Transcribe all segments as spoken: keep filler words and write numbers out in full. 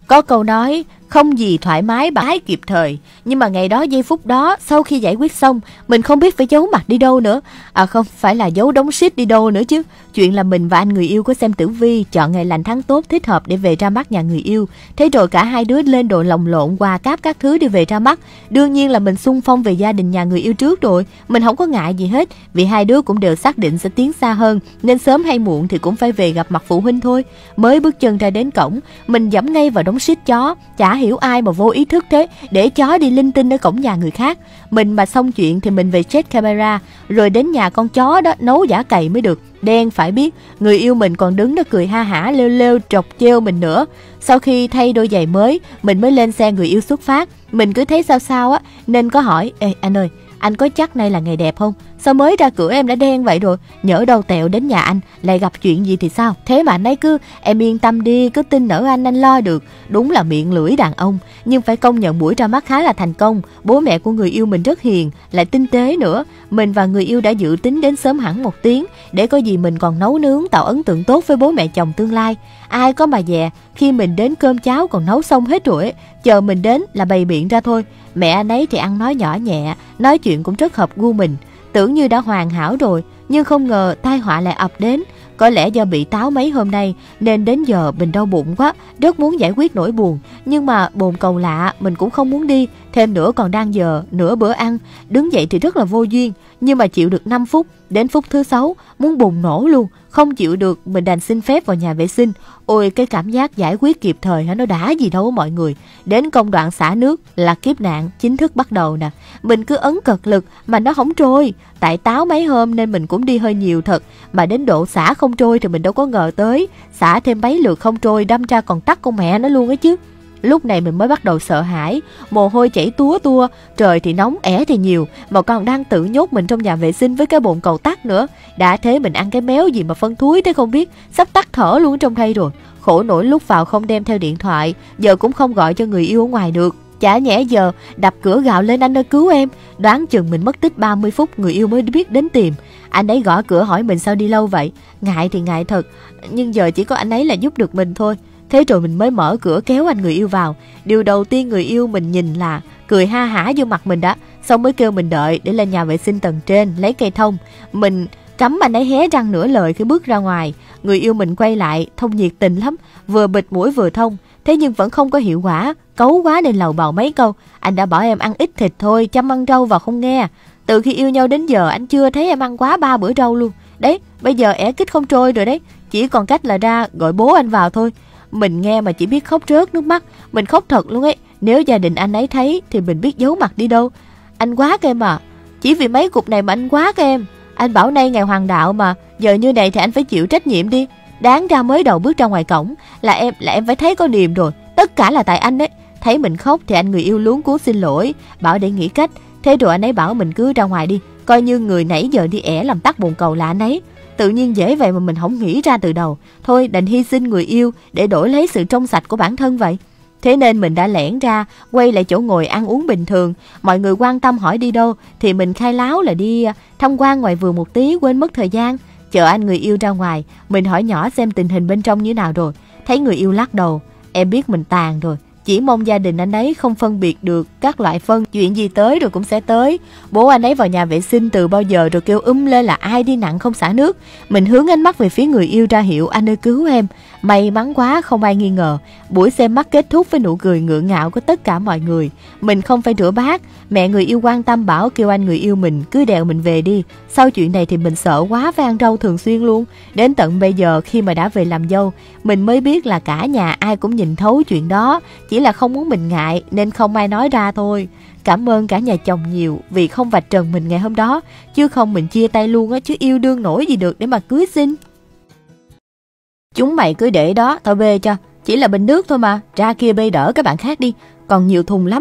Có câu nói không gì thoải mái bằng ái kịp thời. Nhưng mà ngày đó giây phút đó, sau khi giải quyết xong, mình không biết phải giấu mặt đi đâu nữa. À không, phải là giấu đống shit đi đâu nữa chứ. Chuyện là mình và anh người yêu có xem tử vi, chọn ngày lành tháng tốt thích hợp để về ra mắt nhà người yêu. Thế rồi cả hai đứa lên đồ lồng lộn quà cáp các thứ để về ra mắt. Đương nhiên là mình xung phong về gia đình nhà người yêu trước rồi. Mình không có ngại gì hết, vì hai đứa cũng đều xác định sẽ tiến xa hơn, nên sớm hay muộn thì cũng phải về gặp mặt phụ huynh thôi. Mới bước chân ra đến cổng, mình giẫm ngay vào đống shit chó. Chả hiểu ai mà vô ý thức thế, để chó đi linh tinh ở cổng nhà người khác. Mình mà xong chuyện thì mình về check camera, rồi đến nhà con chó đó nấu giả cày mới được. Đen phải biết, người yêu mình còn đứng đó cười ha hả lêu lêu trọc trêu mình nữa. Sau khi thay đôi giày mới, mình mới lên xe người yêu xuất phát. Mình cứ thấy sao sao á, nên có hỏi: Ê anh ơi, anh có chắc nay là ngày đẹp không? Sao mới ra cửa em đã đen vậy rồi? Nhỡ đâu tẹo đến nhà anh lại gặp chuyện gì thì sao? Thế mà anh ấy cứ: Em yên tâm đi, cứ tin ở anh, anh lo được. Đúng là miệng lưỡi đàn ông. Nhưng phải công nhận buổi ra mắt khá là thành công. Bố mẹ của người yêu mình rất hiền, lại tinh tế nữa. Mình và người yêu đã dự tính đến sớm hẳn một tiếng, để có gì mình còn nấu nướng tạo ấn tượng tốt với bố mẹ chồng tương lai. Ai có mà dè, khi mình đến cơm cháo còn nấu xong hết rồi ấy. Chờ mình đến là bày biện ra thôi. Mẹ anh ấy thì ăn nói nhỏ nhẹ, nói chuyện cũng rất hợp gu mình. Tưởng như đã hoàn hảo rồi, nhưng không ngờ tai họa lại ập đến. Có lẽ do bị táo mấy hôm nay nên đến giờ mình đau bụng quá, rất muốn giải quyết nỗi buồn. Nhưng mà bồn cầu lạ mình cũng không muốn đi. Thêm nữa còn đang giờ nửa bữa ăn, đứng dậy thì rất là vô duyên. Nhưng mà chịu được năm phút, đến phút thứ sáu muốn bùng nổ luôn. Không chịu được, mình đành xin phép vào nhà vệ sinh. Ôi cái cảm giác giải quyết kịp thời hả, nó đã gì đâu mọi người. Đến công đoạn xả nước là kiếp nạn chính thức bắt đầu nè. Mình cứ ấn cật lực mà nó không trôi. Tại táo mấy hôm nên mình cũng đi hơi nhiều thật. Mà đến độ xả không trôi thì mình đâu có ngờ tới. Xả thêm mấy lượt không trôi, đâm ra còn tắt con mẹ nó luôn ấy chứ. Lúc này mình mới bắt đầu sợ hãi, mồ hôi chảy túa tua, trời thì nóng, ẻ thì nhiều, mà còn đang tự nhốt mình trong nhà vệ sinh với cái bồn cầu tắc nữa. Đã thế mình ăn cái méo gì mà phân thúi thế không biết, sắp tắt thở luôn trong đây rồi. Khổ nổi lúc vào không đem theo điện thoại, giờ cũng không gọi cho người yêu ở ngoài được. Chả nhẽ giờ đập cửa gào lên: Anh ơi cứu em. Đoán chừng mình mất tích ba mươi phút người yêu mới biết đến tìm. Anh ấy gõ cửa hỏi mình sao đi lâu vậy. Ngại thì ngại thật, nhưng giờ chỉ có anh ấy là giúp được mình thôi. Thế rồi mình mới mở cửa kéo anh người yêu vào. Điều đầu tiên người yêu mình nhìn là cười ha hả vô mặt mình đó. Xong mới kêu mình đợi để lên nhà vệ sinh tầng trên lấy cây thông. Mình cấm anh ấy hé răng nửa lời khi bước ra ngoài. Người yêu mình quay lại thông nhiệt tình lắm, vừa bịt mũi vừa thông. Thế nhưng vẫn không có hiệu quả, cấu quá nên lầu bầu mấy câu: Anh đã bảo em ăn ít thịt thôi, chăm ăn rau vào không nghe. Từ khi yêu nhau đến giờ anh chưa thấy em ăn quá ba bữa rau luôn. Đấy, bây giờ ẻ kích không trôi rồi đấy. Chỉ còn cách là ra gọi bố anh vào thôi. Mình nghe mà chỉ biết khóc rớt nước mắt. Mình khóc thật luôn ấy. Nếu gia đình anh ấy thấy thì mình biết giấu mặt đi đâu. Anh quá các em à. Chỉ vì mấy cục này mà anh quá các em. Anh bảo nay ngày hoàng đạo mà, giờ như này thì anh phải chịu trách nhiệm đi. Đáng ra mới đầu bước ra ngoài cổng là em là em phải thấy có điềm rồi. Tất cả là tại anh ấy. Thấy mình khóc thì anh người yêu luống cuống xin lỗi, bảo để nghĩ cách. Thế rồi anh ấy bảo mình cứ ra ngoài đi, coi như người nãy giờ đi ẻ làm tắt bồn cầu là anh ấy. Tự nhiên dễ vậy mà mình không nghĩ ra từ đầu. Thôi đành hy sinh người yêu để đổi lấy sự trong sạch của bản thân vậy. Thế nên mình đã lẻn ra, quay lại chỗ ngồi ăn uống bình thường. Mọi người quan tâm hỏi đi đâu thì mình khai láo là đi tham quan ngoài vườn một tí, quên mất thời gian. Chờ anh người yêu ra ngoài, mình hỏi nhỏ xem tình hình bên trong như nào rồi. Thấy người yêu lắc đầu: Em biết mình tàn rồi. Chỉ mong gia đình anh ấy không phân biệt được các loại phân, chuyện gì tới rồi cũng sẽ tới. Bố anh ấy vào nhà vệ sinh từ bao giờ rồi kêu um lên là ai đi nặng không xả nước. Mình hướng ánh mắt về phía người yêu ra hiệu: Anh ơi cứu em. May mắn quá không ai nghi ngờ. Buổi xem mắt kết thúc với nụ cười ngượng ngạo của tất cả mọi người. Mình không phải rửa bát. Mẹ người yêu quan tâm bảo kêu anh người yêu mình cứ đèo mình về đi. Sau chuyện này thì mình sợ quá phải ăn rau thường xuyên luôn. Đến tận bây giờ khi mà đã về làm dâu, mình mới biết là cả nhà ai cũng nhìn thấu chuyện đó. Chỉ là không muốn mình ngại nên không ai nói ra thôi. Cảm ơn cả nhà chồng nhiều vì không vạch trần mình ngày hôm đó. Chứ không mình chia tay luôn á, chứ yêu đương nổi gì được để mà cưới xin. Chúng mày cứ để đó, tao bê cho. Chỉ là bình nước thôi mà, ra kia bê đỡ các bạn khác đi. Còn nhiều thùng lắm.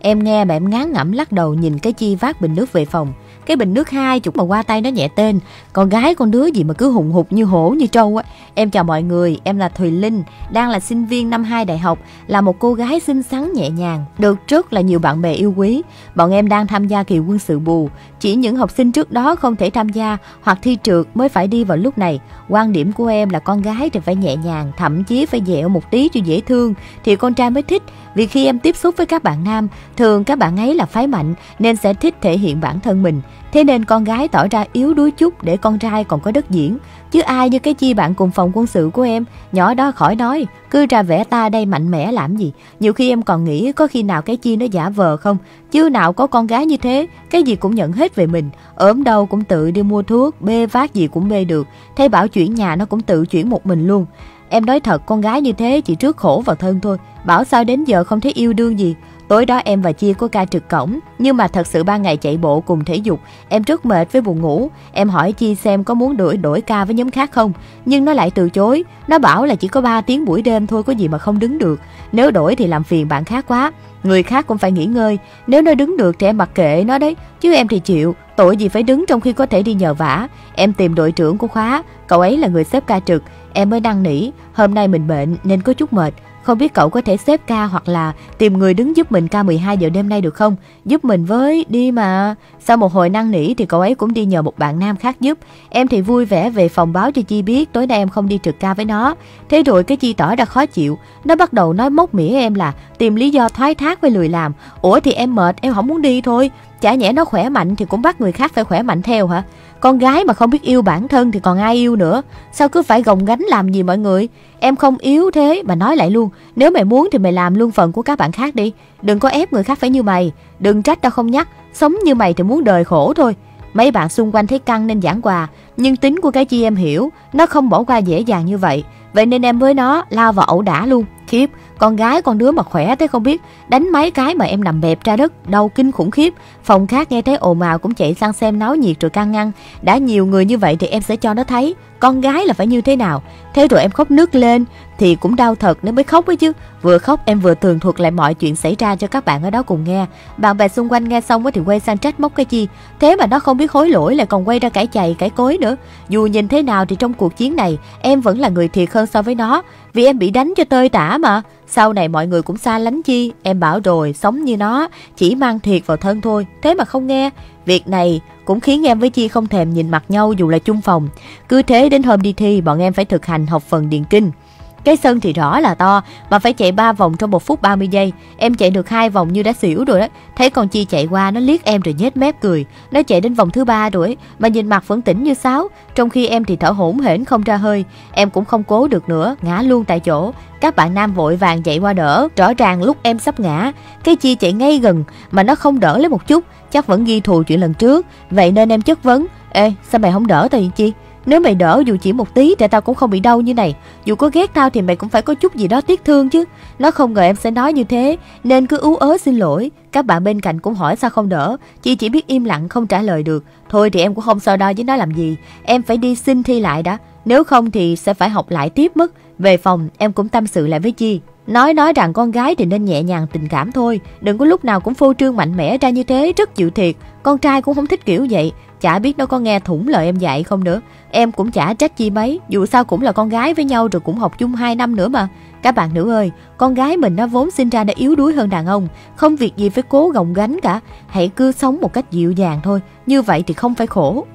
Em nghe mà em ngán ngẩm lắc đầu nhìn cái Chi vác bình nước về phòng. Cái bình nước hai chục mà qua tay nó nhẹ tên. Con gái con đứa gì mà cứ hùng hục như hổ như trâu á. Em chào mọi người, em là Thùy Linh, đang là sinh viên năm hai đại học, là một cô gái xinh xắn nhẹ nhàng, được rất là nhiều bạn bè yêu quý. Bọn em đang tham gia kỳ quân sự bù. Chỉ những học sinh trước đó không thể tham gia hoặc thi trượt mới phải đi vào lúc này. Quan điểm của em là con gái thì phải nhẹ nhàng, thậm chí phải dẹo một tí cho dễ thương thì con trai mới thích. Vì khi em tiếp xúc với các bạn nam, thường các bạn ấy là phái mạnh nên sẽ thích thể hiện bản thân mình. Thế nên con gái tỏ ra yếu đuối chút để con trai còn có đất diễn. Chứ ai như cái Chi bạn cùng phòng quân sự của em, nhỏ đó khỏi nói, cứ ra vẻ ta đây mạnh mẽ làm gì. Nhiều khi em còn nghĩ có khi nào cái Chi nó giả vờ không. Chứ nào có con gái như thế, cái gì cũng nhận hết về mình. Ốm đâu cũng tự đi mua thuốc, bê vác gì cũng bê được. Thế bảo chuyển nhà nó cũng tự chuyển một mình luôn. Em nói thật, con gái như thế chỉ rước khổ vào thân thôi. Bảo sao đến giờ không thấy yêu đương gì. Tối đó em và Chi có ca trực cổng, nhưng mà thật sự ba ngày chạy bộ cùng thể dục, em rất mệt với buồn ngủ. Em hỏi Chi xem có muốn đổi đổi ca với nhóm khác không, nhưng nó lại từ chối. Nó bảo là chỉ có ba tiếng buổi đêm thôi, có gì mà không đứng được. Nếu đổi thì làm phiền bạn khác quá, người khác cũng phải nghỉ ngơi. Nếu nó đứng được thì em mặc kệ nó đấy, chứ em thì chịu. Tội gì phải đứng trong khi có thể đi nhờ vả. Em tìm đội trưởng của khóa, cậu ấy là người xếp ca trực. Em mới năn nỉ, hôm nay mình bệnh nên có chút mệt, không biết cậu có thể xếp ca hoặc là tìm người đứng giúp mình ca mười hai giờ đêm nay được không? Giúp mình với, đi mà. Sau một hồi năn nỉ thì cậu ấy cũng đi nhờ một bạn nam khác giúp. Em thì vui vẻ về phòng báo cho Chi biết tối nay em không đi trực ca với nó. Thế rồi cái Chi tỏ ra khó chịu. Nó bắt đầu nói móc mỉa em là tìm lý do thoái thác với lười làm. Ủa thì em mệt, em không muốn đi thôi. Chả nhẽ nó khỏe mạnh thì cũng bắt người khác phải khỏe mạnh theo hả? Con gái mà không biết yêu bản thân thì còn ai yêu nữa. Sao cứ phải gồng gánh làm gì mọi người? Em không yếu thế mà nói lại luôn. Nếu mày muốn thì mày làm luôn phần của các bạn khác đi. Đừng có ép người khác phải như mày. Đừng trách tao không nhắc. Sống như mày thì muốn đời khổ thôi. Mấy bạn xung quanh thấy căng nên giảng quà. Nhưng tính của cái Chi em hiểu, nó không bỏ qua dễ dàng như vậy. Vậy nên em với nó lao vào ẩu đả luôn. Khiếp, con gái con đứa mà khỏe thế không biết, đánh mấy cái mà em nằm bẹp ra đất, đau kinh khủng khiếp. Phòng khác nghe thấy ồn ào cũng chạy sang xem náo nhiệt rồi can ngăn. Đã nhiều người như vậy thì em sẽ cho nó thấy con gái là phải như thế nào. Thế rồi em khóc nức lên thì cũng đau thật nên mới khóc ấy chứ. Vừa khóc em vừa tường thuật lại mọi chuyện xảy ra cho các bạn ở đó cùng nghe. Bạn bè xung quanh nghe xong thì quay sang trách móc cái Chi. Thế mà nó không biết hối lỗi lại còn quay ra cãi chày cãi cối nữa. Dù nhìn thế nào thì trong cuộc chiến này em vẫn là người thiệt hơn so với nó, vì em bị đánh cho tơi tả mà. Sau này mọi người cũng xa lánh Chi. Em bảo rồi, sống như nó chỉ mang thiệt vào thân thôi, thế mà không nghe. Việc này cũng khiến em với Chi không thèm nhìn mặt nhau dù là chung phòng. Cứ thế đến hôm đi thi, bọn em phải thực hành học phần điền kinh. Cái sân thì rõ là to mà phải chạy ba vòng trong một phút ba mươi giây. Em chạy được hai vòng như đã xỉu rồi đó. Thấy con Chi chạy qua nó liếc em rồi nhếch mép cười. Nó chạy đến vòng thứ ba rồi mà nhìn mặt vẫn tỉnh như sáo, trong khi em thì thở hổn hển không ra hơi. Em cũng không cố được nữa, ngã luôn tại chỗ. Các bạn nam vội vàng chạy qua đỡ. Rõ ràng lúc em sắp ngã, cái Chi chạy ngay gần mà nó không đỡ lấy một chút, chắc vẫn ghi thù chuyện lần trước. Vậy nên em chất vấn: Ê, sao mày không đỡ tao vậy Chi? Nếu mày đỡ dù chỉ một tí thì tao cũng không bị đau như này. Dù có ghét tao thì mày cũng phải có chút gì đó tiếc thương chứ. Nó không ngờ em sẽ nói như thế nên cứ ú ớ xin lỗi. Các bạn bên cạnh cũng hỏi sao không đỡ. Chị chỉ biết im lặng không trả lời được. Thôi thì em cũng không so đo với nó làm gì. Em phải đi xin thi lại đã, nếu không thì sẽ phải học lại tiếp mất. Về phòng em cũng tâm sự lại với Chi. Nói nói rằng con gái thì nên nhẹ nhàng tình cảm thôi, đừng có lúc nào cũng phô trương mạnh mẽ ra như thế, rất chịu thiệt. Con trai cũng không thích kiểu vậy. Chả biết nó có nghe thủng lời em dạy không nữa. Em cũng chả trách Chi mấy, dù sao cũng là con gái với nhau rồi cũng học chung hai năm nữa mà. Các bạn nữ ơi, con gái mình nó vốn sinh ra đã yếu đuối hơn đàn ông, không việc gì phải cố gồng gánh cả. Hãy cứ sống một cách dịu dàng thôi, như vậy thì không phải khổ.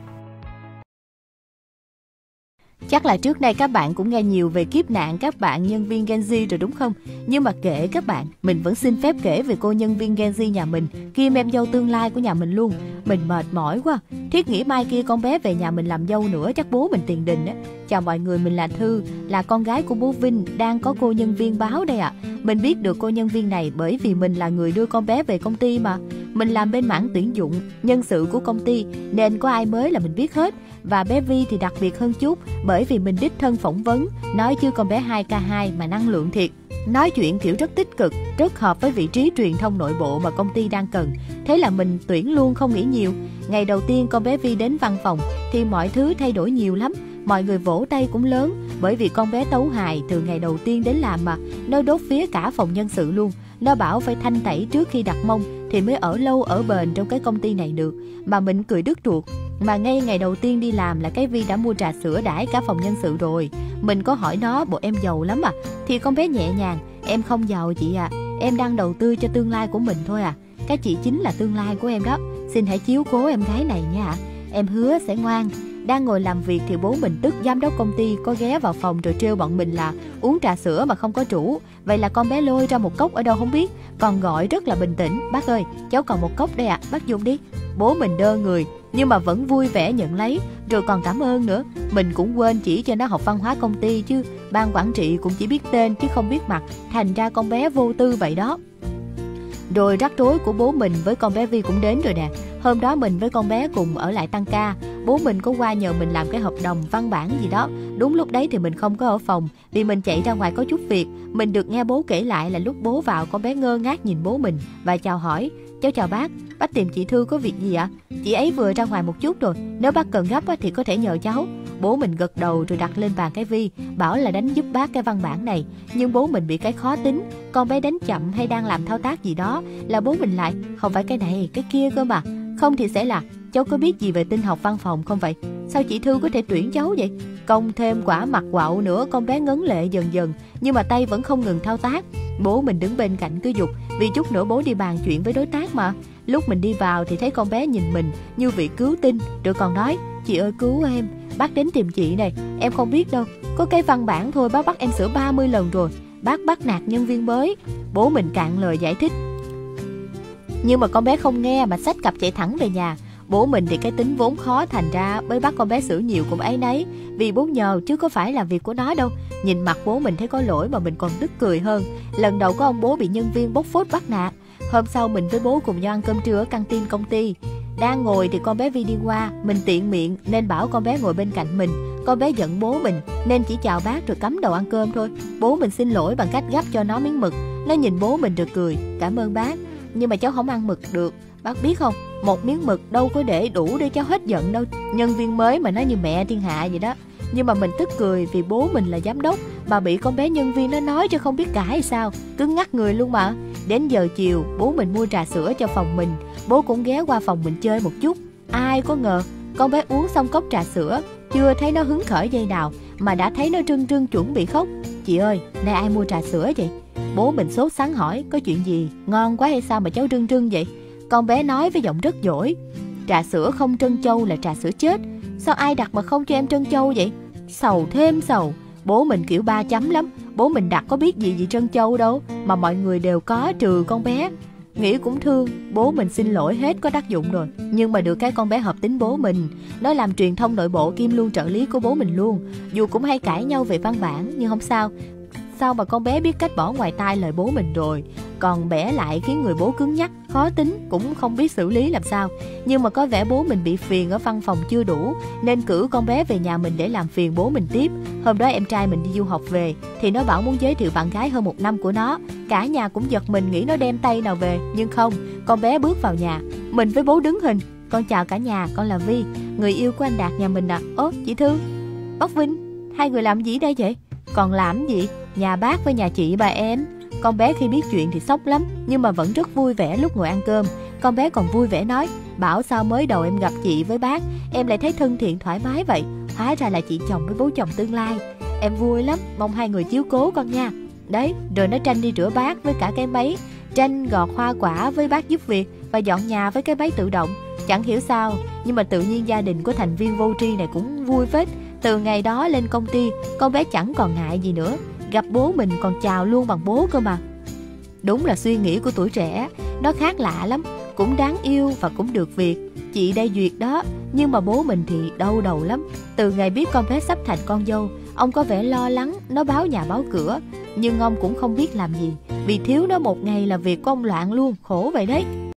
Chắc là trước đây các bạn cũng nghe nhiều về kiếp nạn các bạn nhân viên Gen Z rồi đúng không? Nhưng mà kệ các bạn, mình vẫn xin phép kể về cô nhân viên Gen Z nhà mình, kiêm em dâu tương lai của nhà mình luôn. Mình mệt mỏi quá, thiết nghĩ mai kia con bé về nhà mình làm dâu nữa chắc bố mình tiền đình á. Chào mọi người, mình là Thư, là con gái của bố Vinh, đang có cô nhân viên báo đây ạ. À. Mình biết được cô nhân viên này bởi vì mình là người đưa con bé về công ty mà. Mình làm bên mảng tuyển dụng, nhân sự của công ty nên có ai mới là mình biết hết. Và bé Vi thì đặc biệt hơn chút bởi vì mình đích thân phỏng vấn, nói chứ con bé hai k hai mà năng lượng thiệt. Nói chuyện kiểu rất tích cực, rất hợp với vị trí truyền thông nội bộ mà công ty đang cần. Thế là mình tuyển luôn không nghĩ nhiều. Ngày đầu tiên con bé Vi đến văn phòng thì mọi thứ thay đổi nhiều lắm. Mọi người vỗ tay cũng lớn bởi vì con bé tấu hài từ ngày đầu tiên đến làm mà. Nó đốt phía cả phòng nhân sự luôn. Nó bảo phải thanh tẩy trước khi đặt mông, thì mới ở lâu ở bền trong cái công ty này được. Mà mình cười đứt ruột. Mà ngay ngày đầu tiên đi làm là cái Vi đã mua trà sữa đãi cả phòng nhân sự rồi. Mình có hỏi nó, bộ em giàu lắm à? Thì con bé nhẹ nhàng, em không giàu chị à, em đang đầu tư cho tương lai của mình thôi à. Cái chị chính là tương lai của em đó, xin hãy chiếu cố em gái này nha. Em hứa sẽ ngoan. Đang ngồi làm việc thì bố mình tức giám đốc công ty có ghé vào phòng rồi trêu bọn mình là uống trà sữa mà không có rượu. Vậy là con bé lôi ra một cốc ở đâu không biết, còn gọi rất là bình tĩnh: bác ơi, cháu còn một cốc đây ạ, à, bác dùng đi. Bố mình đơ người nhưng mà vẫn vui vẻ nhận lấy, rồi còn cảm ơn nữa. Mình cũng quên chỉ cho nó học văn hóa công ty chứ, ban quản trị cũng chỉ biết tên chứ không biết mặt, thành ra con bé vô tư vậy đó. Rồi rắc rối của bố mình với con bé Vi cũng đến rồi nè. Hôm đó mình với con bé cùng ở lại tăng ca. Bố mình có qua nhờ mình làm cái hợp đồng văn bản gì đó. Đúng lúc đấy thì mình không có ở phòng, vì mình chạy ra ngoài có chút việc. Mình được nghe bố kể lại là lúc bố vào, con bé ngơ ngác nhìn bố mình và chào hỏi: cháu chào bác, bác tìm chị Thư có việc gì ạ? Chị ấy vừa ra ngoài một chút rồi, nếu bác cần gấp thì có thể nhờ cháu. Bố mình gật đầu rồi đặt lên bàn cái Vi, bảo là đánh giúp bác cái văn bản này. Nhưng bố mình bị cái khó tính, con bé đánh chậm hay đang làm thao tác gì đó là bố mình lại: không phải cái này, cái kia cơ mà. Không thì sẽ là: cháu có biết gì về tin học văn phòng không vậy? Sao chị Thư có thể tuyển cháu vậy? Công thêm quả mặt quạo nữa. Con bé ngấn lệ dần dần, nhưng mà tay vẫn không ngừng thao tác. Bố mình đứng bên cạnh cứ giục, vì chút nữa bố đi bàn chuyện với đối tác mà. Lúc mình đi vào thì thấy con bé nhìn mình như vị cứu tinh, rồi còn nói: chị ơi cứu em, bác đến tìm chị này, em không biết đâu, có cái văn bản thôi bác bắt em sửa ba mươi lần rồi, bác bắt nạt nhân viên mới. Bố mình cạn lời giải thích, nhưng mà con bé không nghe mà xách cặp chạy thẳng về nhà. Bố mình thì cái tính vốn khó, thành ra mới bắt con bé sửa nhiều cũng áy náy, vì bố nhờ chứ có phải là việc của nó đâu. Nhìn mặt bố mình thấy có lỗi mà mình còn tức cười hơn. Lần đầu có ông bố bị nhân viên bóc phốt bắt nạt. Hôm sau mình với bố cùng nhau ăn cơm trưa ở căng tin công ty. Đang ngồi thì con bé Vi đi qua, mình tiện miệng nên bảo con bé ngồi bên cạnh mình. Con bé giận bố mình nên chỉ chào bác rồi cắm đầu ăn cơm thôi. Bố mình xin lỗi bằng cách gắp cho nó miếng mực. Nó nhìn bố mình rồi cười: cảm ơn bác, nhưng mà cháu không ăn mực được. Bác biết không, một miếng mực đâu có để đủ để cháu hết giận đâu. Nhân viên mới mà nó như mẹ thiên hạ vậy đó. Nhưng mà mình tức cười vì bố mình là giám đốc mà bị con bé nhân viên nó nói cho không biết cãi sao, cứng ngắc người luôn mà. Đến giờ chiều, bố mình mua trà sữa cho phòng mình. Bố cũng ghé qua phòng mình chơi một chút. Ai có ngờ, con bé uống xong cốc trà sữa, chưa thấy nó hứng khởi giây nào mà đã thấy nó trưng trưng chuẩn bị khóc. Chị ơi, nay ai mua trà sữa vậy? Bố mình sốt sắng hỏi: có chuyện gì? Ngon quá hay sao mà cháu trưng trưng vậy? Con bé nói với giọng rất dỗi: trà sữa không trân châu là trà sữa chết. Sao ai đặt mà không cho em trân châu vậy? Sầu thêm sầu. Bố mình kiểu ba chấm lắm. Bố mình đặt có biết gì gì trân châu đâu, mà mọi người đều có trừ con bé. Nghĩ cũng thương, bố mình xin lỗi hết có tác dụng rồi. Nhưng mà được cái con bé hợp tính bố mình, nó làm truyền thông nội bộ kiêm luôn trợ lý của bố mình luôn. Dù cũng hay cãi nhau về văn bản nhưng không sao. Sao mà con bé biết cách bỏ ngoài tai lời bố mình rồi. Còn bẻ lại khiến người bố cứng nhắc, khó tính, cũng không biết xử lý làm sao. Nhưng mà có vẻ bố mình bị phiền ở văn phòng chưa đủ, nên cử con bé về nhà mình để làm phiền bố mình tiếp. Hôm đó em trai mình đi du học về thì nó bảo muốn giới thiệu bạn gái hơn một năm của nó. Cả nhà cũng giật mình nghĩ nó đem tay nào về, nhưng không. Con bé bước vào nhà, mình với bố đứng hình: con chào cả nhà, con là Vi, người yêu của anh Đạt nhà mình à. Ố, chị Thư, bác Vinh, hai người làm gì đây vậy? Còn làm gì? Nhà bác với nhà chị bà em. Con bé khi biết chuyện thì sốc lắm, nhưng mà vẫn rất vui vẻ lúc ngồi ăn cơm. Con bé còn vui vẻ nói: bảo sao mới đầu em gặp chị với bác, em lại thấy thân thiện thoải mái vậy. Hóa ra là chị chồng với bố chồng tương lai. Em vui lắm, mong hai người chiếu cố con nha. Đấy, rồi nó tranh đi rửa bát với cả cái máy, tranh gọt hoa quả với bác giúp việc, và dọn nhà với cái máy tự động. Chẳng hiểu sao, nhưng mà tự nhiên gia đình của thành viên vô tri này cũng vui phết. Từ ngày đó lên công ty, con bé chẳng còn ngại gì nữa. Gặp bố mình còn chào luôn bằng bố cơ mà. Đúng là suy nghĩ của tuổi trẻ, nó khác lạ lắm, cũng đáng yêu và cũng được việc. Chị đây duyệt đó, nhưng mà bố mình thì đau đầu lắm. Từ ngày biết con bé sắp thành con dâu, ông có vẻ lo lắng, nó báo nhà báo cửa. Nhưng ông cũng không biết làm gì, vì thiếu nó một ngày là việc của ông loạn luôn, khổ vậy đấy.